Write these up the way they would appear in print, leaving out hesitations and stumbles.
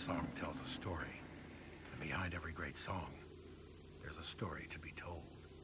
song tells a story, and behind every great song, there's a story to be told.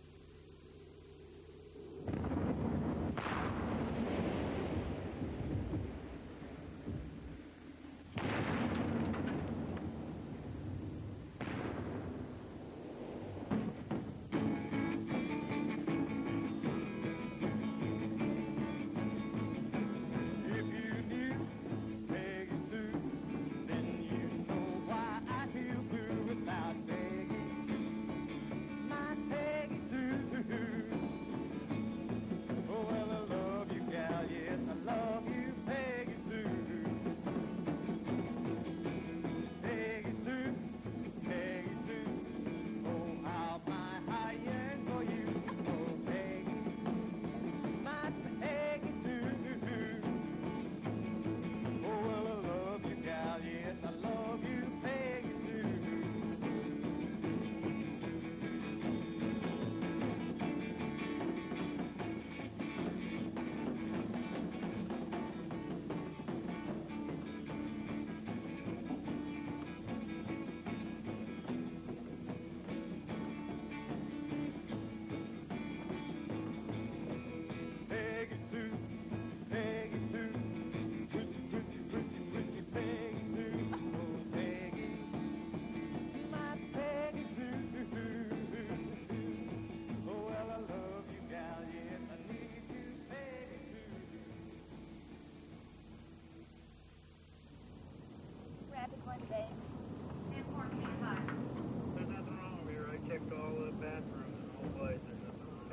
There's nothing wrong here. I checked all the bathrooms and all places. There's nothing wrong.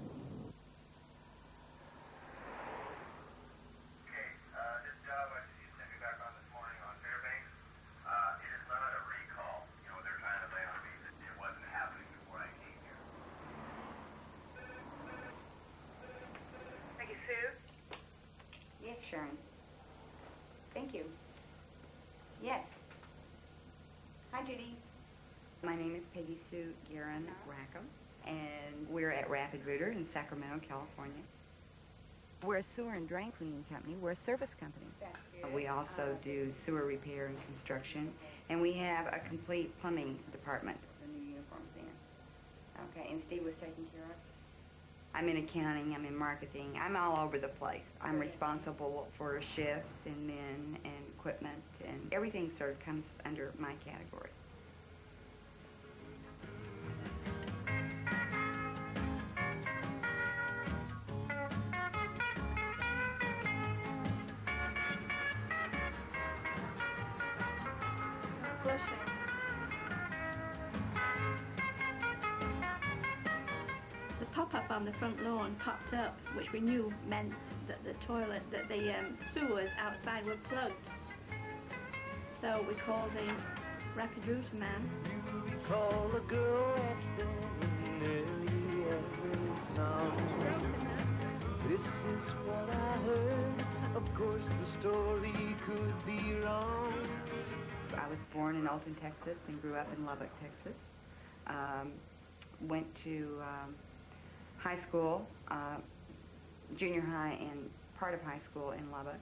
Okay, this job you sent me back on this morning on Fairbanks, it is not a recall. You know, they're trying to lay on me that it wasn't happening before I came here. Thank you, Sue. Yes, Sharon. Thank you. Yes. Hi, Judy. My name is Peggy Sue Guerin Rackham, and we're at Rapid Rooter in Sacramento, California. We're a sewer and drain cleaning company. We're a service company. We also do sewer repair and construction, and we have a complete plumbing department. The new uniforms in. Okay, and Steve was taken care of? I'm in accounting, I'm in marketing, I'm all over the place. I'm responsible for shifts and men and equipment, and everything sort of comes under my category. The pop-up on the front lawn popped up, which we knew meant that the toilet, that the sewers outside were plugged. So we called the Rapid Rooter man. You recall a girl that's been in nearly every song. This is what I heard. Of course, the story could be wrong. I was born in Alton, Texas, and grew up in Lubbock, Texas. Went to high school, junior high, and part of high school in Lubbock.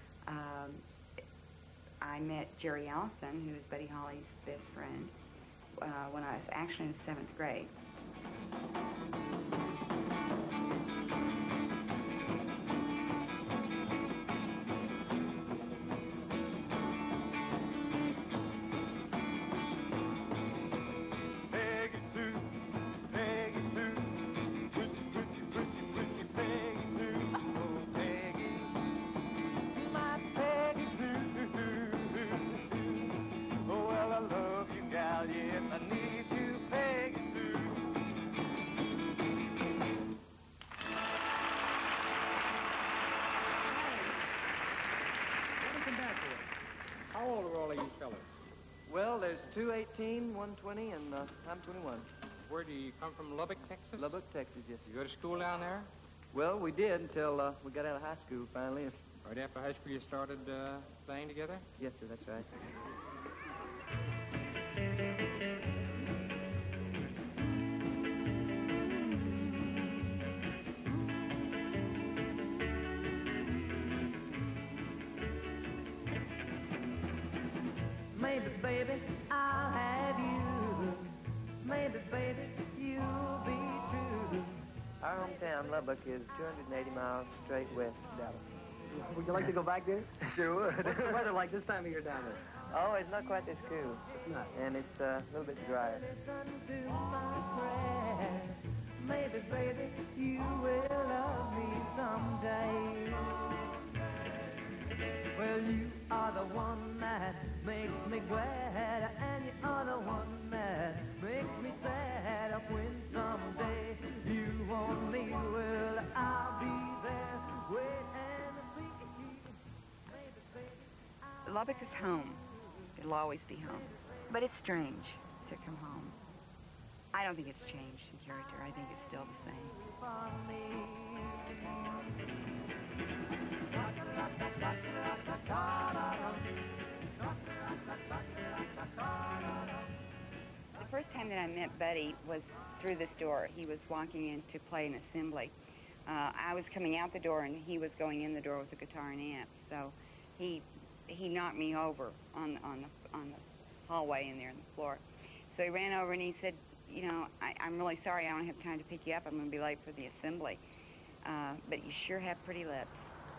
I met Jerry Allison, who was Buddy Holly's best friend, when I was actually in the 7th grade. How old are all of you fellas? Well, there's 2 18, 1 20, and I'm 21. Where do you come from, Lubbock, Texas? Lubbock, Texas, yes, You sir. go to school down there? Well, we did until we got out of high school, finally. Right after high school you started playing together? Yes, sir, that's right. Maybe, baby, I'll have you. Maybe, baby, you'll be true. Our hometown, Lubbock, is 280 miles straight west of Dallas. Would you like to go back there? Sure would. What's the weather like this time of year down there? Oh, it's not quite this cool. It's not. And it's a little bit drier. Listen to my prayer. Maybe, baby, you will love me someday. Well, you are the one that makes me glad, and you are the one that makes me sad. When someday you want me, well, I'll be there. Wait and see. Maybe, baby, Lubbock is home. It'll always be home. But it's strange to come home. I don't think it's changed in character. I think it's still the same. for me. The first time that I met Buddy was through this door. He was walking in to play an assembly. I was coming out the door and he was going in the door with a guitar and amp. So he knocked me over on the hallway in there on the floor. So he ran over and he said, you know, I'm really sorry I don't have time to pick you up. I'm going to be late for the assembly. But you sure have pretty lips.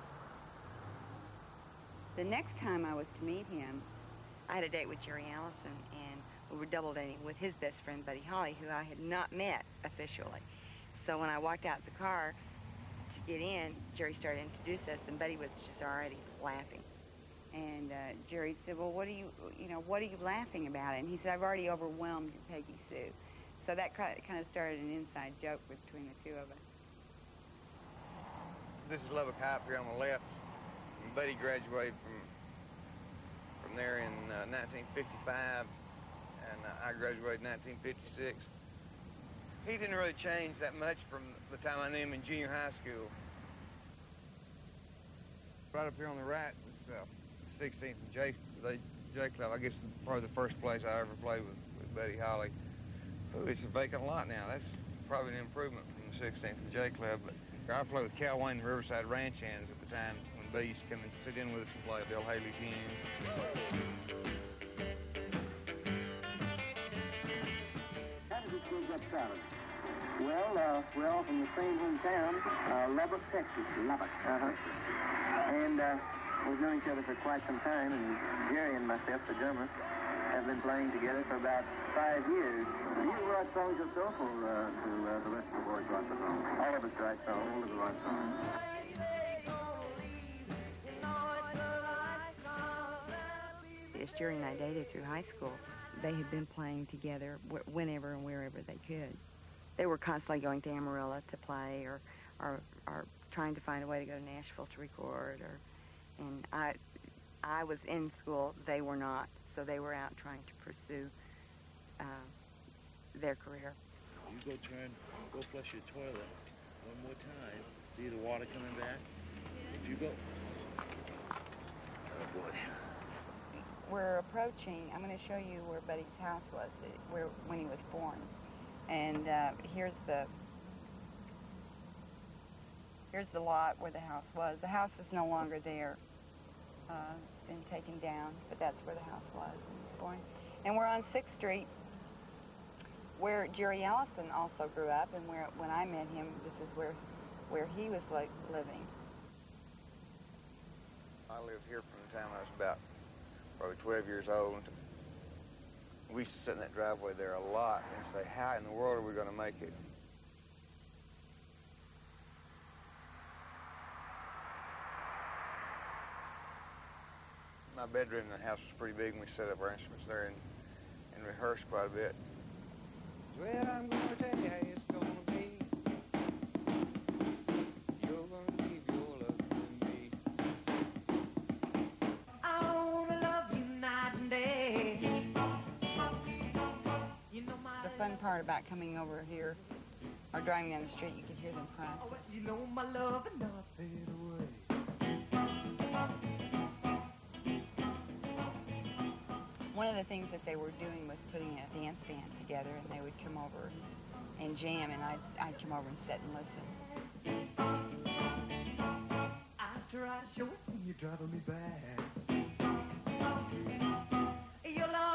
The next time I was to meet him, I had a date with Jerry Allison, and we were double dating with his best friend, Buddy Holly, who I had not met officially. So when I walked out the car to get in, Jerry started to introduce us, and Buddy was just already laughing. And Jerry said, well, what are you laughing about? And he said, I've already overwhelmed your Peggy Sue. So that kind of started an inside joke between the two of us. This is Lubbock High up here on the left. And Buddy graduated from there in 1955, and I graduated in 1956. He didn't really change that much from the time I knew him in junior high school. Right up here on the right is 16th and J Club. I guess probably the first place I ever played with Buddy Holly. Oh, it's a vacant lot now. That's probably an improvement from the 16th and J Club. But I played with Cal Wayne and the Riverside Ranch Hands at the time when Buddy used to come and sit in with us and play Bill Haley's Hands. How did this group get started? Well, we're all from the same hometown, Lubbock, Texas. Lubbock. And we've known each other for quite some time, and Jerry and myself, the drummer, have been playing together for about 5 years. Do you write songs yourself, or do the rest of the boys write the songs? All of us write songs. All of us write songs. As Jerry and I dated through high school, they had been playing together whenever and wherever they could. They were constantly going to Amarillo to play, or trying to find a way to go to Nashville to record. And I was in school, they were not, so they were out trying to pursue their career. You go flush your toilet one more time. See the water coming back? If you go... Oh, boy. We're approaching, I'm going to show you where Buddy's house was, when he was born. And here's the lot where the house was. The house is no longer there. It's been taken down, but that's where the house was when he was born. And we're on 6th Street, where Jerry Allison also grew up, and when I met him, this is where he was living. I lived here from the time I was about probably 12 years old. We used to sit in that driveway there a lot and say, how in the world are we going to make it? My bedroom in the house was pretty big, and we set up our instruments there and rehearsed quite a bit. Well, I'm going to tell you how it's going to be. You're going to give your love to me. I want to love you night and day. You know my The fun part about coming over here or driving down the street, you could hear them crying. you know my love and not fade away. One of the things that they were doing was putting a dance band together, and they would come over and jam, and I'd come over and sit and listen. I try to show it, and you're driving me back. Your love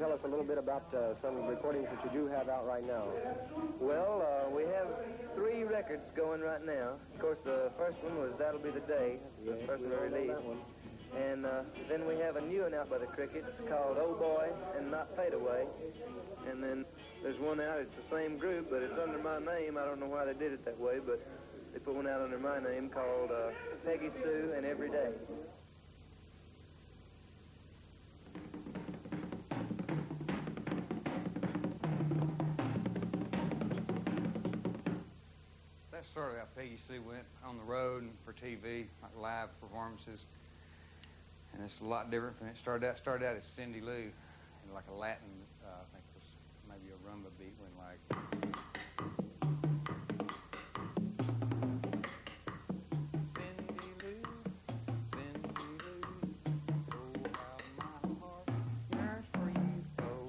tell us a little bit about some recordings that you do have out right now? Well, we have 3 records going right now. Of course, the first one was That'll Be the Day, the first one we released. And then we have a new one out by the Crickets called Oh Boy and Not Fade Away. And then there's one out, it's the same group, but it's under my name. I don't know why they did it that way, but they put one out under my name called Peggy Sue and Every Day. That's sort of how Peggy Sue went on the road and for TV, like live performances. And it's a lot different than it started out. It started out as Cindy Lou, and like a Latin, I think it was maybe a rumba beat, went like. Cindy Lou, oh how my heart yearns for you, oh.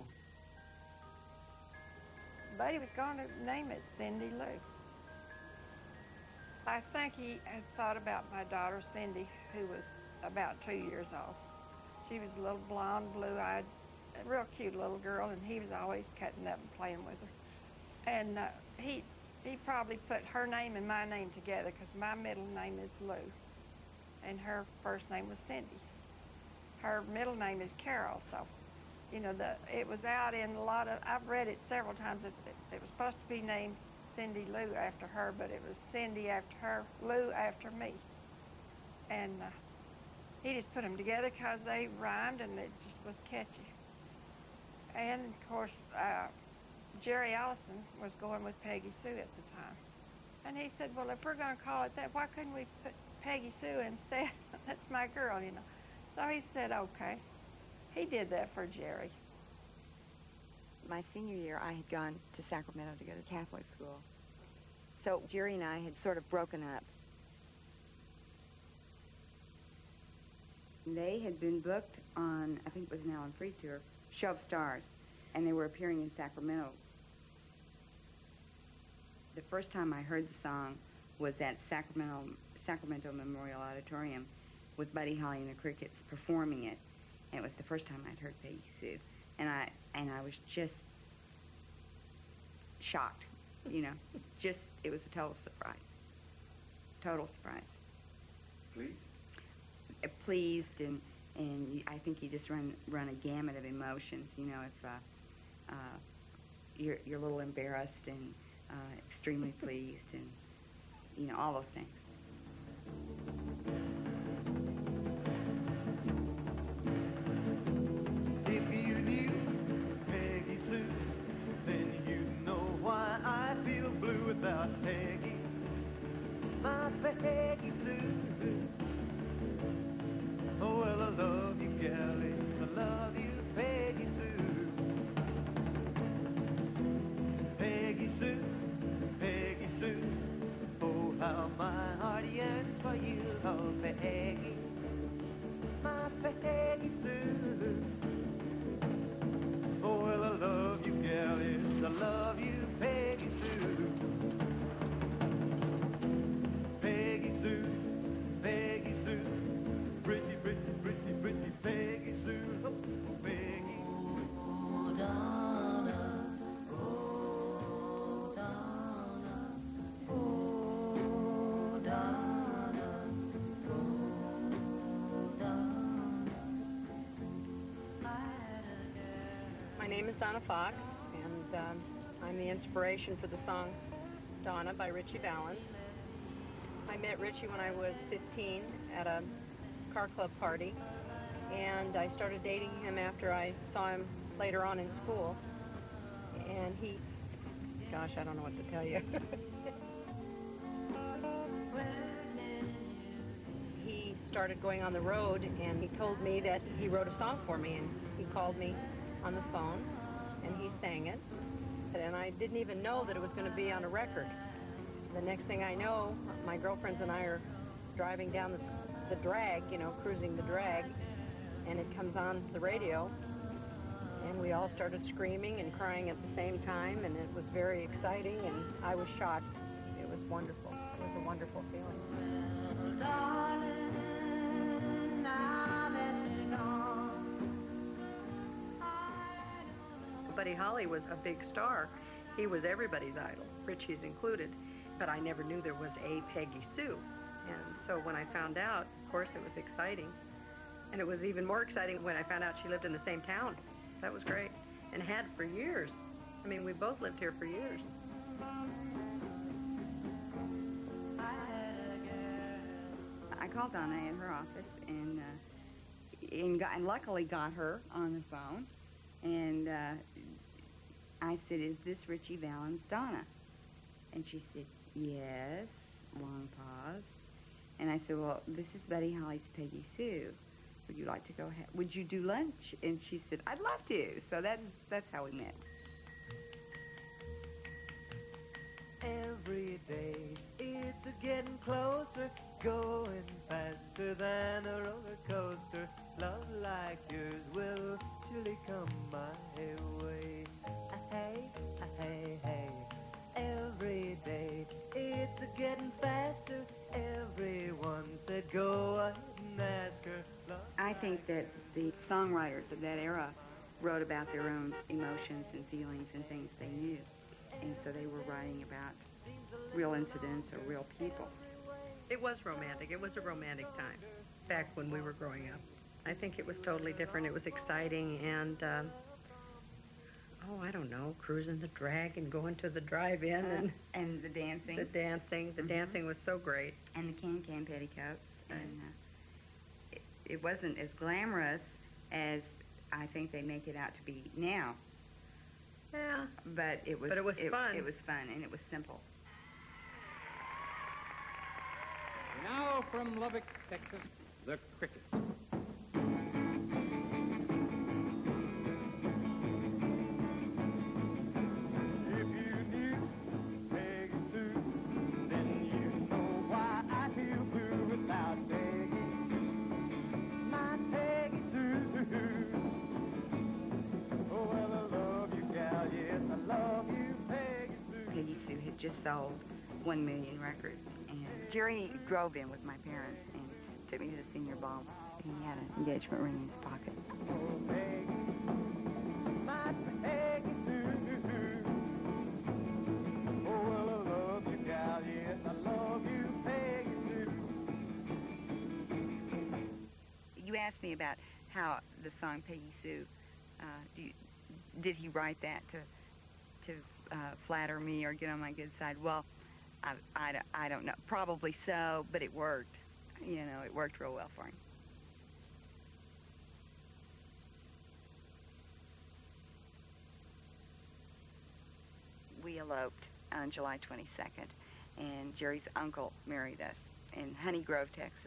Buddy was going to name it Cindy Lou. I think he had thought about my daughter Cindy, who was about 2 years old. She was a little blonde, blue-eyed, a real cute little girl, and he was always cutting up and playing with her. And he probably put her name and my name together, because my middle name is Lou, and her first name was Cindy. Her middle name is Carol, so, you know, it was out in a lot of, I've read it several times, it was supposed to be named Cindy Lou after her, but it was Cindy after her, Lou after me. And he just put them together because they rhymed and it just was catchy. And, of course, Jerry Allison was going with Peggy Sue at the time. And he said, well, if we're going to call it that, why couldn't we put Peggy Sue instead? That's my girl, you know. So he said, okay. He did that for Jerry. My senior year, I had gone to Sacramento to go to Catholic school. So Jerry and I had sort of broken up. They had been booked on, I think it was an Alan Freed tour, Show of Stars, and they were appearing in Sacramento. The first time I heard the song was at Sacramento Memorial Auditorium with Buddy Holly and the Crickets performing it, and it was the first time I'd heard Peggy Sue. And I was just shocked, you know. It was a total surprise. Total surprise. Please? Pleased, and I think you just run a gamut of emotions, you know. If you're a little embarrassed and extremely pleased, and, you know, all those things. Without Peggy, my Peggy Sue. Oh, well, I love you, Gally, I love you, Peggy Sue. Peggy Sue, Peggy Sue. Oh, how my heart yearns for you, oh, Peggy, my Peggy Sue. Oh, well, I love you, Gally, I love you, Peggy Sue. Peggy Sue, Peggy Sue, pretty, pretty, pretty, pretty Peggy Sue, oh, Peggy. Oh, Donna, oh, Donna, oh, Donna, oh, Donna. My name is Donna Fox, and I'm the inspiration for the song Donna by Ritchie Valens. I met Ritchie when I was 15 at a car club party, and I started dating him after I saw him later on in school. And gosh, I don't know what to tell you. He started going on the road, and he told me that he wrote a song for me, and he called me on the phone, and he sang it. And I didn't even know that it was going to be on a record. The next thing I know, my girlfriends and I are driving down the drag, you know, cruising the drag, and it comes on the radio, and we all started screaming and crying at the same time, and it was very exciting, and I was shocked. It was wonderful. It was a wonderful feeling. Buddy Holly was a big star. He was everybody's idol, Richie's included. But I never knew there was a Peggy Sue. And so when I found out, of course, it was exciting. And it was even more exciting when I found out she lived in the same town. That was great. And had for years. I mean, we both lived here for years. I called Donna at her office and luckily got her on the phone. And I said, "Is this Richie Valens' Donna?" And she said, "Yes." Long pause. And I said, "Well, this is Buddy Holly's Peggy Sue. Would you like to go ahead? Would you do lunch?" And she said, "I'd love to." So that's how we met. Every day it's getting closer, going faster than a roller coaster. Love like yours will surely come my way. Hey, hey, hey. Every day it's getting faster. Everyone said go ahead and ask her. I think that the songwriters of that era wrote about their own emotions and feelings and things they knew. And so they were writing about real incidents or real people. It was romantic. It was a romantic time back when we were growing up. I think it was totally different. It was exciting and, I don't know, cruising the drag and going to the drive-in and the dancing. The dancing was so great. And the can-can petticoats. And it wasn't as glamorous as I think they make it out to be now. Yeah. But it was fun. It was fun, and it was simple. Now from Lubbock, Texas, the Crickets. Peggy Sue had just sold 1 million records, and Jerry drove in with my parents and took me to the senior ball. He had an engagement ring in his pocket. You asked me about how the song Peggy Sue, did he write that to flatter me or get on my good side? Well, I don't know. Probably so, but it worked. You know, it worked real well for him. We eloped on July 22nd, and Jerry's uncle married us in Honey Grove, Texas.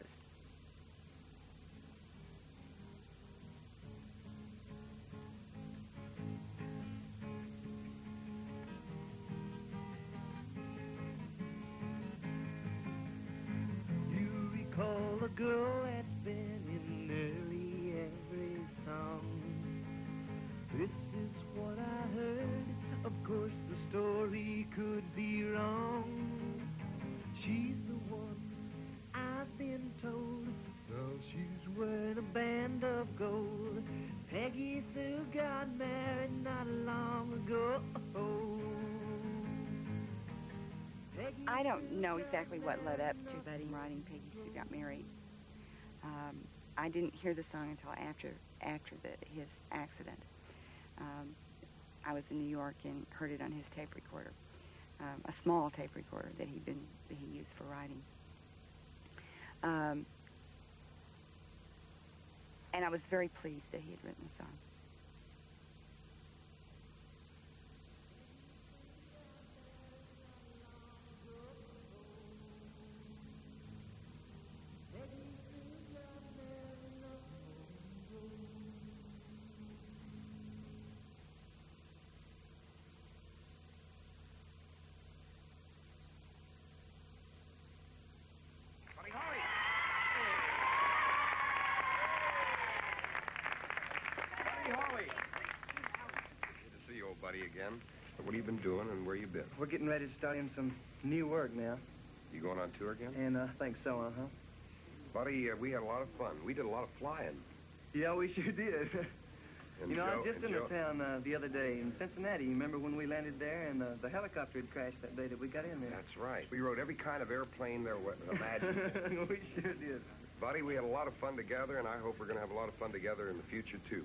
Call a girl that's been in nearly every song. This is what I heard. Of course the story could be wrong. She's the one I've been told. Well, she's wearing a band of gold. Peggy Sue got married not long ago. I don't know exactly what led up to Buddy writing Peggy Sue Got Married. I didn't hear the song until after his accident. I was in New York and heard it on his tape recorder, a small tape recorder that he used for writing. And I was very pleased that he had written the song. Buddy again. What have you been doing and where you been? We're getting ready to start in some new work now. You going on tour again? And I think so, uh-huh. Buddy, we had a lot of fun. We did a lot of flying. Yeah, we sure did. And You know, I was Joe- just and in Joe- the town the other day in Cincinnati. You remember when we landed there and the helicopter had crashed that day that we got in there? That's right. We rode every kind of airplane there was imagined. We sure did. Buddy, we had a lot of fun together, and I hope we're going to have a lot of fun together in the future, too.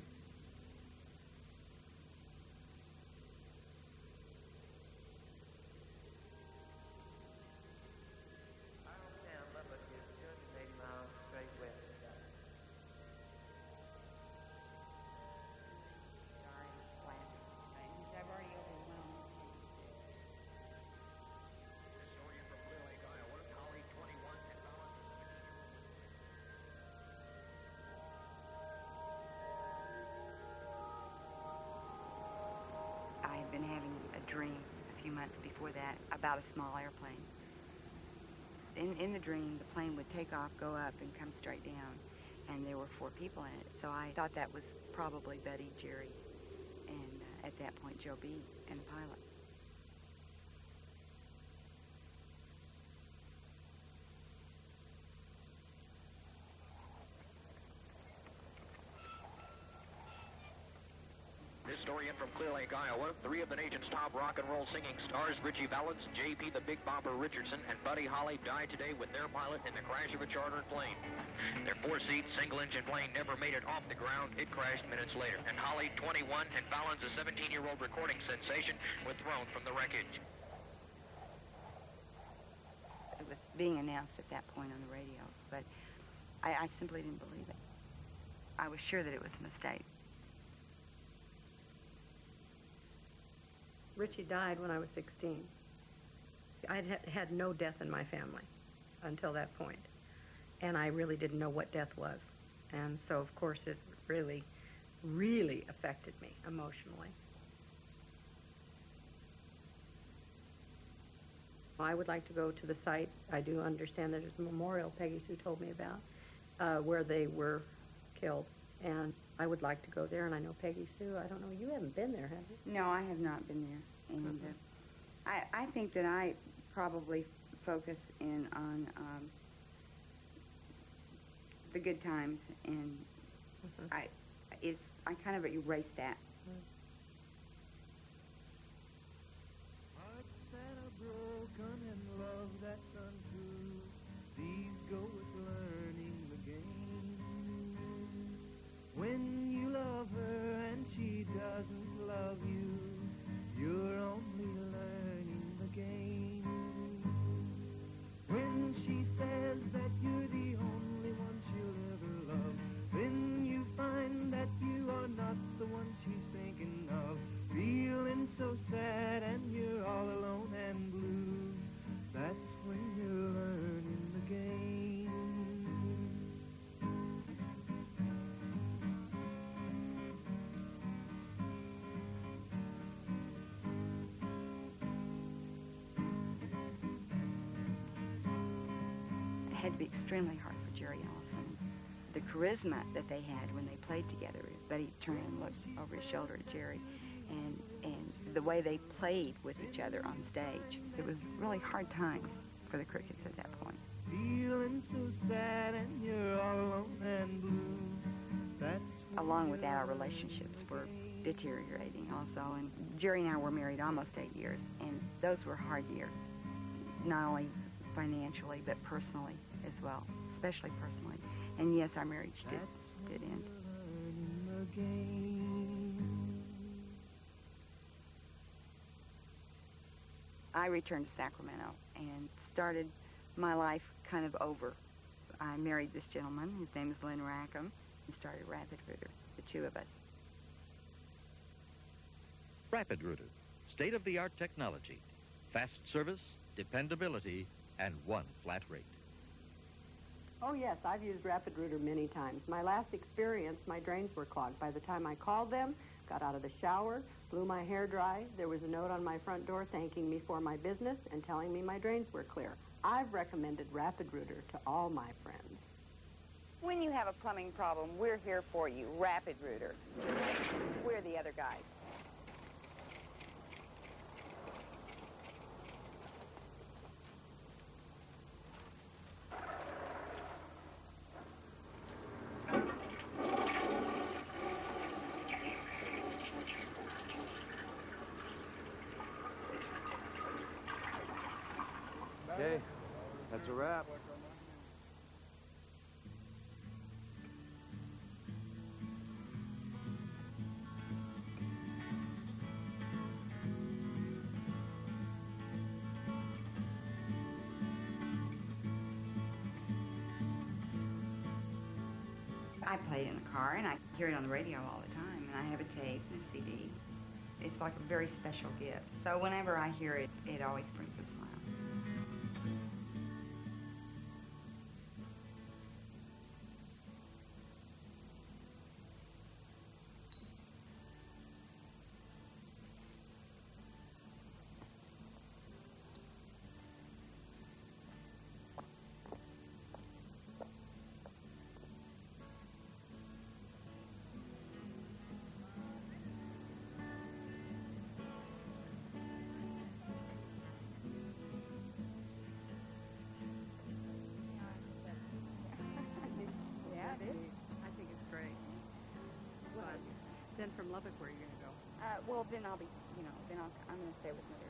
I had been having a dream a few months before that about a small airplane. In the dream, the plane would take off, go up, and come straight down, and there were 4 people in it. So I thought that was probably Betty, Jerry, and at that point, Joe B. and the pilot. This story in from Clear Lake, Iowa. 3 of the nation's top rock and roll singing stars, Richie Valens, J.P. the Big Bopper Richardson, and Buddy Holly, died today with their pilot in the crash of a chartered plane. Their 4-seat, single-engine plane never made it off the ground. It crashed minutes later. And Holly, 21, and Valens, a 17-year-old recording sensation, were thrown from the wreckage. It was being announced at that point on the radio, but I simply didn't believe it. I was sure that it was a mistake. Richie died when I was 16. I had no death in my family until that point, and I really didn't know what death was. And so, of course, it really, really affected me emotionally. I would like to go to the site. I do understand that there's a memorial Peggy Sue told me about where they were killed, and I would like to go there, and I know Peggy Sue. I don't know, you haven't been there, have you? No, I have not been there. And I think that I probably focus in on the good times, and I kind of erase that. Hearts that are broken and love that's untrue, these go with learning the game. When you love her and she doesn't love you, you're only learning the game. When she says that you're the only one she'll ever love, then you find that you are not the one she's thinking of. Feeling so sad and you're all alone and blue, that's when you're learning the game. It had to be extremely hard for Jerry Ellison. The charisma that they had when they played together, Buddy turned and looked over his shoulder at Jerry, and the way they played with each other on stage, it was really hard times for the Crickets at that point. Feeling so sad and you're all alone and blue, that's Along with that, our relationships were deteriorating also, and Jerry and I were married almost 8 years, and those were hard years, not only financially, but personally as well, especially personally. And yes, our marriage did end. the game. I returned to Sacramento and started my life kind of over. I married this gentleman, his name is Lynn Rackham, and started Rapid Rooter, the 2 of us. Rapid Rooter, state-of-the-art technology, fast service, dependability, and 1 flat rate. Oh, yes, I've used Rapid Rooter many times. My last experience, my drains were clogged. By the time I called them, got out of the shower, blew my hair dry, there was a note on my front door thanking me for my business and telling me my drains were clear. I've recommended Rapid Rooter to all my friends. When you have a plumbing problem, we're here for you, Rapid Rooter. We're the other guys. Okay, that's a wrap. I play it in the car, and I hear it on the radio all the time, and I have a tape and a CD. It's like a very special gift. So whenever I hear it, it always brings a smile. Yeah, it is. I think it's great. But then from Lubbock, where are you going to go? Well, then I'll be, I'm going to stay with my